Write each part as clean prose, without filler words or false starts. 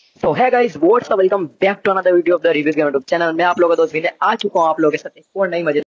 तो है guys, what's up, welcome back to another video of the reviews game YouTube channel. मैं आप लोगों का दोस्त विनय आ चुका हूं आप लोगों के साथ एक और नई मजे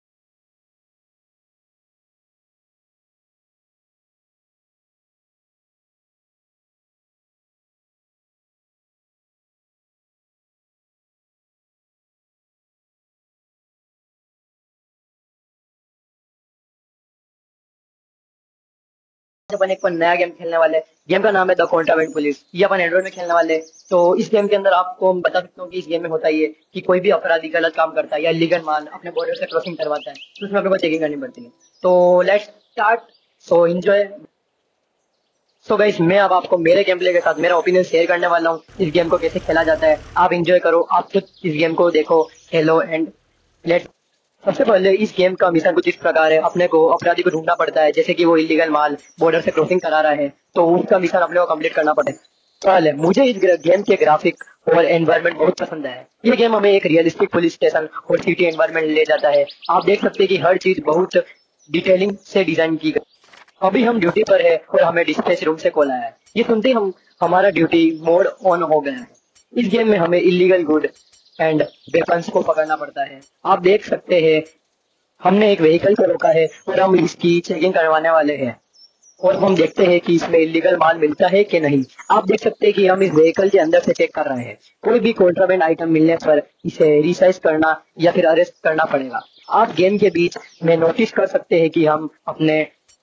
अपन एक नया गेम खेलने वाले हैं। गेम का नाम है द कॉन्ट्राबैंड पुलिस। ये अपन एंड्रॉइड में खेलने वाले हैं। तो इस गेम के अंदर आपको हम बता सकता हूँ कि इस गेम में होता ही है कि कोई भी अपराधी गलत काम करता है या इलीगल माल अपने बॉर्डर से क्रॉसिंग करवाता है तो उसमें अपने को चेकिंग करनी पड़ती है। तो let's start. So enjoy. So guys, मैं अब आपको मेरे गेम प्ले के साथ मेरा ओपिनियन शेयर करने वाला हूँ इस गेम को कैसे खेला जाता है। आप एंजॉय करो, आप खुद इस गेम को देखो, खेलो एंड लेट्स। सबसे पहले इस गेम का मिशन कुछ इस प्रकार है। अपने को अपराधी को ढूंढना पड़ता है, जैसे कि वो इलीगल माल बॉर्डर से क्रॉसिंग करा रहा है तो उसका मिशन अपने को कंप्लीट करना पड़ता है। पहले मुझे इस गेम के ग्राफिक और एनवायरनमेंट बहुत पसंद है। ये गेम हमें एक रियलिस्टिक पुलिस स्टेशन और सिटी एनवायरनमेंट ले जाता है। आप देख सकते हैं कि हर चीज बहुत डिटेलिंग से डिजाइन की गई। अभी हम ड्यूटी पर है और हमें डिस्पैच रूम से कॉल आया है। ये सुनते ही हम हमारा ड्यूटी मोड ऑन हो गया है। इस गेम में हमें इलीगल गुड एंड वेपन्स को पकड़ना पड़ता है। आप देख सकते हैं हमने एक व्हीकल को रोका है और हम इसकी चेकिंग करवाने वाले हैं और हम देखते हैं कि इसमें इलीगल माल मिलता है कि नहीं। आप देख सकते हैं कि हम इस व्हीकल के अंदर से चेक कर रहे हैं। कोई भी कॉन्ट्राबैंड आइटम मिलने पर इसे रिसाइज करना या फिर अरेस्ट करना पड़ेगा। आप गेम के बीच में नोटिस कर सकते हैं कि हम अपने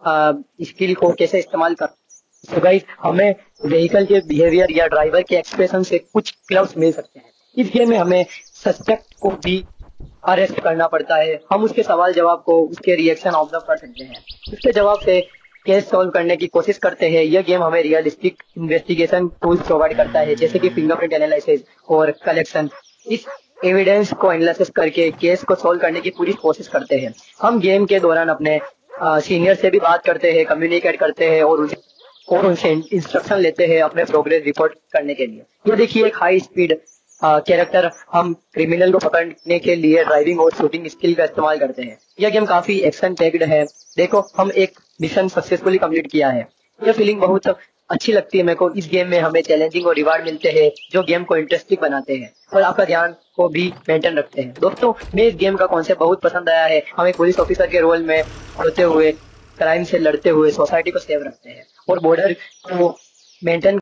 स्किल को कैसे इस्तेमाल कर। तो गाइस, हमें व्हीकल के बिहेवियर या ड्राइवर के एक्सप्रेशन से कुछ क्लब्स मिल सकते हैं। इस गेम में हमें सस्पेक्ट को भी अरेस्ट करना पड़ता है। हम उसके सवाल जवाब को, उसके रिएक्शन ऑब्जर्व कर सकते हैं। उसके जवाब से केस सॉल्व करने की कोशिश करते हैं। यह गेम हमें रियलिस्टिक इन्वेस्टिगेशन टूल्स प्रोवाइड करता है, जैसे कि फिंगरप्रिंट एनालिसिस और कलेक्शन। इस एविडेंस को एनालिसिस करके केस को सॉल्व करने की पूरी कोशिश करते हैं। हम गेम के दौरान अपने सीनियर से भी बात करते हैं, कम्युनिकेट करते हैं और उनसे इंस्ट्रक्शन लेते हैं अपने प्रोग्रेस रिपोर्ट करने के लिए। ये देखिए एक हाई स्पीड कैरेक्टर। हम क्रिमिनल को पकड़ने के लिए ड्राइविंग और शूटिंग स्किल का इस्तेमाल करते हैं। यह गेम काफी एक्शन पैक्ड है। देखो, हम एक मिशन सक्सेसफुली कंप्लीट किया है। यह फीलिंग बहुत अच्छी लगती है मेरे को। इस गेम में हमें चैलेंजिंग और रिवार्ड मिलते हैं जो गेम को इंटरेस्टिंग बनाते हैं और आपका ध्यान को भी मेंटेन रखते हैं। दोस्तों, मैं इस गेम का कॉन्सेप्ट बहुत पसंद आया है। हम एक पुलिस ऑफिसर के रोल में होते हुए क्राइम से लड़ते हुए सोसाइटी को सेव रखते हैं और बॉर्डर को मेंटेन